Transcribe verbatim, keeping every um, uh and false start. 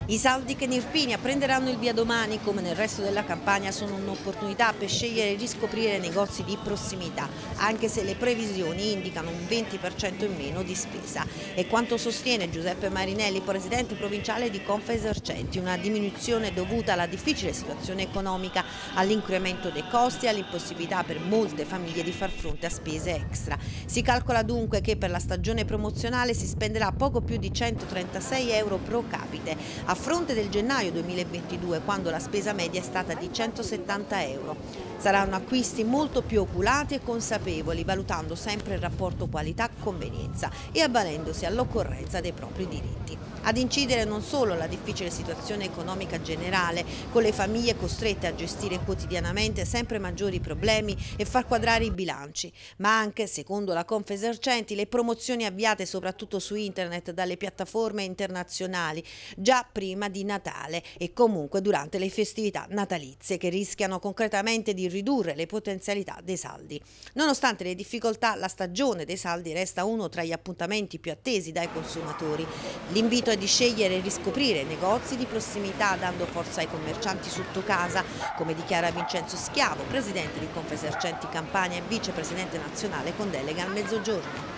I saldi che in Irpinia prenderanno il via domani, come nel resto della Campania, sono un'opportunità per scegliere e riscoprire negozi di prossimità, anche se le previsioni indicano un venti per cento in meno di spesa. E quanto sostiene Giuseppe Marinelli, presidente provinciale di Confesercenti, una diminuzione dovuta alla difficile situazione economica, all'incremento dei costi e all'impossibilità per molte famiglie di far fronte a spese extra. Si calcola dunque che per la stagione promozionale si spenderà poco più di centotrentasei euro pro capite, a fronte del gennaio duemilaventidue, quando la spesa media è stata di centosettanta euro. Saranno acquisti molto più oculati e consapevoli, valutando sempre il rapporto qualità-convenienza e avvalendosi all'occorrenza dei propri diritti. Ad incidere non solo la difficile situazione economica generale, con le famiglie costrette a gestire quotidianamente sempre maggiori problemi e far quadrare i bilanci, ma anche, secondo la Confesercenti, le promozioni avviate soprattutto su internet dalle piattaforme internazionali già prima di Natale e comunque durante le festività natalizie, che rischiano concretamente di ridurre le potenzialità dei saldi. Nonostante le difficoltà, la stagione dei saldi resta uno tra gli appuntamenti più attesi dai consumatori. L'invito è di scegliere e riscoprire negozi di prossimità, dando forza ai commercianti sotto casa, come dichiara Vincenzo Schiavo, presidente di Confesercenti Campania e vicepresidente nazionale con delega al Mezzogiorno.